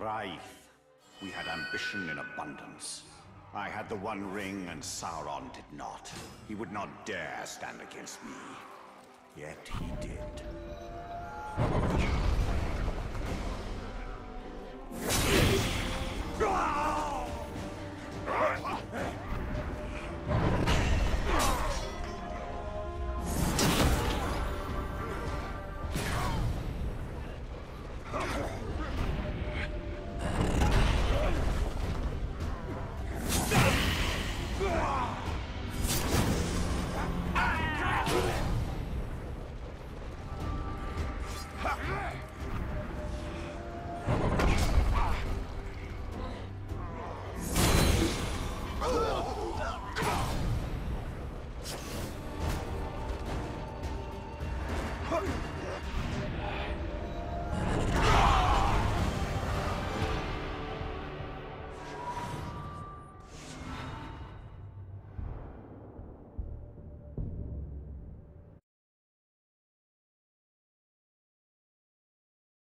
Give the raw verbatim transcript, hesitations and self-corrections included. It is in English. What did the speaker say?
Rife. We had ambition in abundance. I had the One Ring and Sauron did not. He would not dare stand against me. Yet he did.